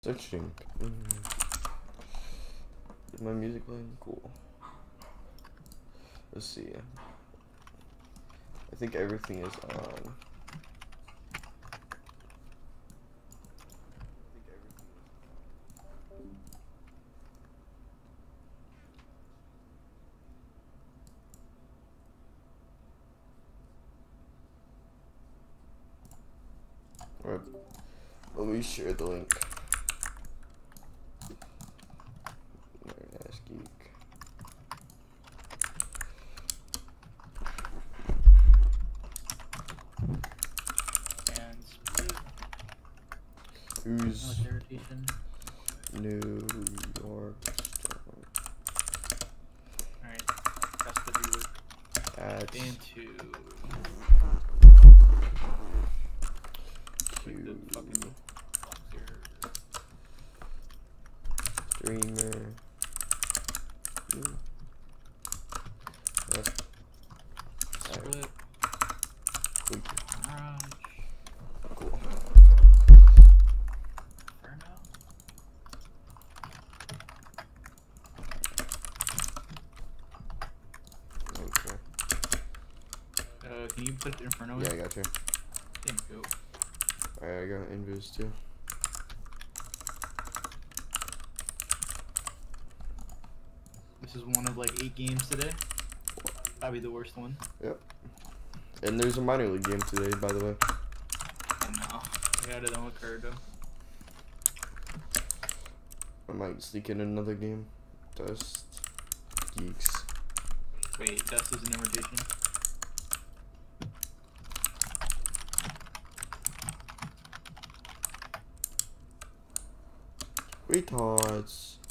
Interesting. Is my music playing? Cool. Let's see. I think everything is on. Alright. Let me share the link. Nice geek. And split. Who's Irritation. New York? Alright. That's the viewer. Add Into the fucking streamer. Yep. split. Cool. Garage. Cool. Inferno. Okay. Can you put Inferno Yeah, I in? got you. Thank you. Alright, I got invis too. This is one of like 8 games today. Probably the worst one. Yep. And there's a minor league game today, by the way. I know. I got it on Ricardo. I might sneak in another game. Dust. Geeks. Wait, Dust is an invitation. Retards.